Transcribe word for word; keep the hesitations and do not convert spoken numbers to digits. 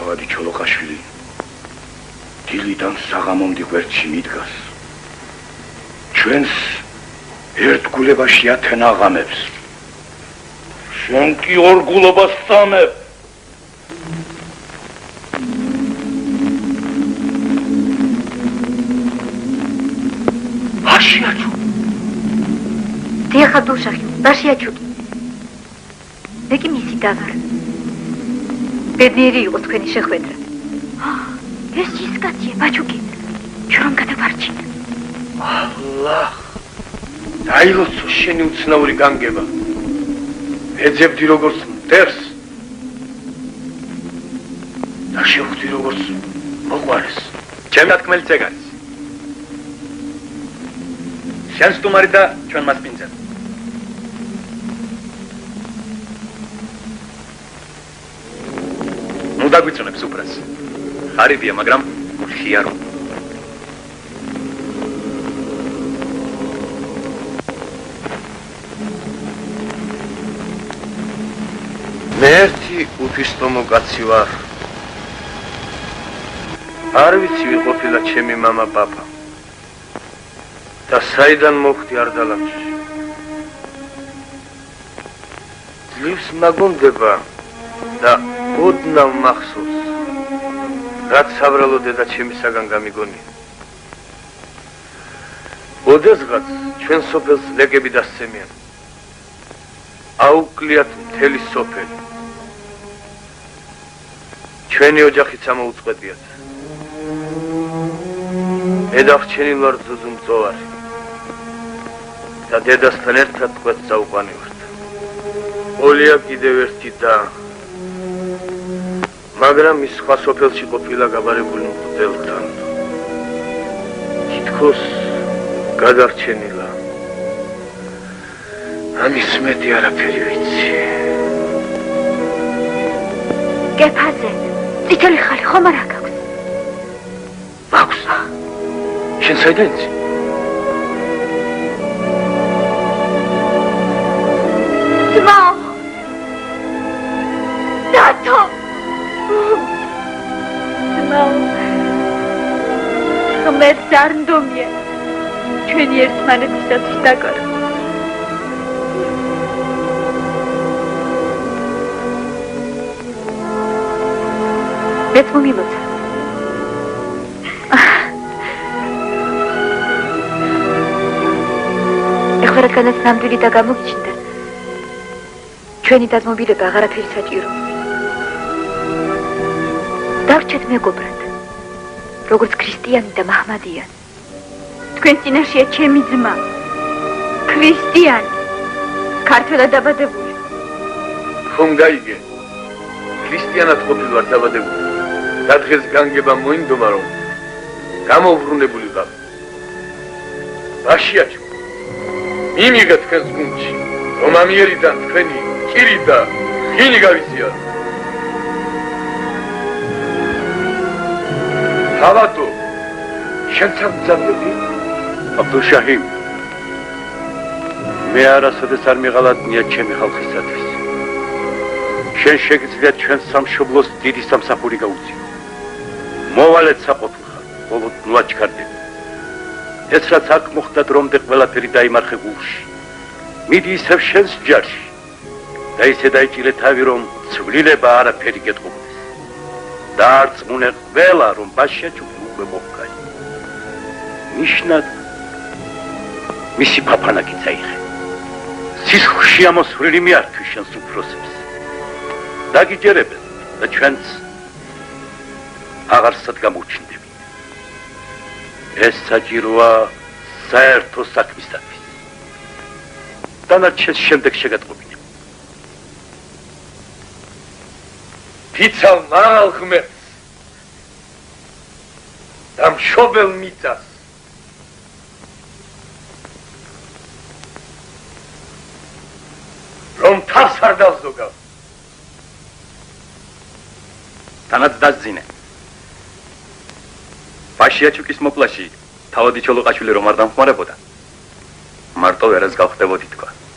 თავადი ჩოლოყაშვილი დილიდან საღამომდე გვერდში მიდგას. ჩვენს ერთგულებაში ათენა აღამებს. შენ კი ორგულობას სამებ. აშიაჩუ. დიახა დუშახი, აშიაჩუკი. მე კი მისი და ვარ. ბედნიერი იყო თქვენი შეხვედრა. ეს ის კაცია, ბაჩუკი. ჩვენ რომ გადავარჩინე. ალლაჰ. დაილოცო შენი უცნაური განგება. ეძებდი როგორც მტერს. და შევხვდი როგორც მოყვარეს. ჩემი თქმელი წეგარის. შენ სტუმარი და ჩვენ მასპინძელი. ნუ დაგვიწუნებს უბრალს. ხარიბია, მაგრამ ხიარო. მე ერთი უფისტომო კაცი ვარ. არ ვიცი ვინ ყოფილა ჩემი მამა პაპა. და საიდან მოხვდი არდალანში. ძლივს მაგონდება და ოდნავ მახსოვს. რაც საბრალო დედა ჩემისაგან გამიგონია. ოდესღაც ჩვენ სოფელს ლეკები დასცემიან. აუკლიათ მთელი სოფელი. ჩვენი ოჯახიც ამოუწყვეტიათ. მე დავრჩენილ ვარ ძუძუმწოვარი. და დედასთან ერთად კვეთს წაუყვანივართ. ოლია კიდევ ერთი და მაგრამ ის სხვა სოფელში ყოფილა გაბარებული მღვდელთან. თითქოს გადარჩენილა. ამის მეტი არაფერი ვიცი. გეფაზე, წითელი ხალი ხომ არ აქვს? მაქვს. შენ საიდან იცი? ძმაო! დათო! ძმაო! ღმერთს არ ნდომია. ჩვენი ერთმანეთისათვის დაკარგვა. მეც მომილოცა. ეხლა რადგანაც ნამდვილი და გამოგიჩნდა, ჩვენი დადმობილება აღარაფერი საჭირო. დავრჩეთ მეგობრად, როგორც ქრისტიანი და მაჰმადიანი. თქვენ წინაშეა ჩემი ძმა, ქრისტიანი, ქართველად დაბადებული. ხომ გაიგე? ქრისტიანად ყოფილვარ დაბადებული. და დღეს განგება მოინდომა რომ გამოვბრუნებული ვარ. აშიაჩუ. მიმიღე თქვენს გუნდში, რომ ამიერიდან თქვენი კირი და ხინი გავიზიარო. თავადო, შენ სამძაბები? აბდუშაჰი. მე არასოდეს არ მიღალატნია ჩემი ხალხისათვის. შენ შეგიძლიათ ჩვენ სამშობლოს დიდი სამსახური გაუწიო. მოვალეთ საყოფილხარ, ბოლოდ ნუაჩქარდები. ეს რაც აქ მოხდა დრომდე ყველაფერი დაიმარხე გულში. მიდი ისევ შენს ჯარში და ისე დაიჭირე თავი, რომ ცვლილება არაფერი გეტყობდეს. დაარწმუნე ყველა, რომ ბაშიაჩუკი უკვე მოჰკაი. ნიშნად მისი პაპანაკი წაიღე. სისხლში ამოსვლილი მიართვი შენს უფროსებს. დაგიჯერებენ და ჩვენც აღარსად გამოუჩნდები. ეს საჭიროა საერთო საქმისათვის. დანარჩენს შემდეგ შეგატყობინებ. ფიცალ მაღალ ღმერთს და მშობელ მიწას. რომ თავს არ დავზოგავ. თანაც დაზინე. ბაშიაჩუკის მოპლაში თავადი ჩოლოყაშვილი რომ არ დამხმარებოდა. მარტო ვერას გავხდებოდი თქვა.